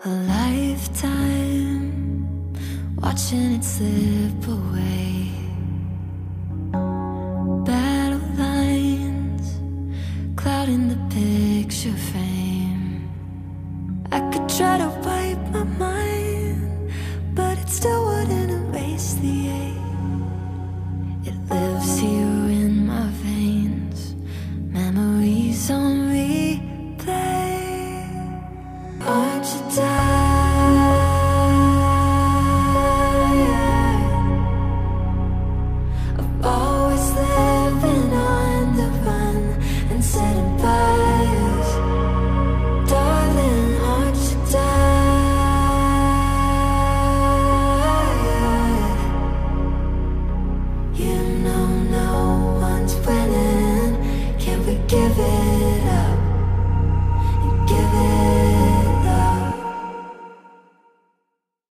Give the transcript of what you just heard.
A lifetime watching it slip away. Battle lines clouding the picture frame. I could try to wipe my mind, but it still wouldn't erase the ache. It lives here in my veins, memories on replay. Aren't you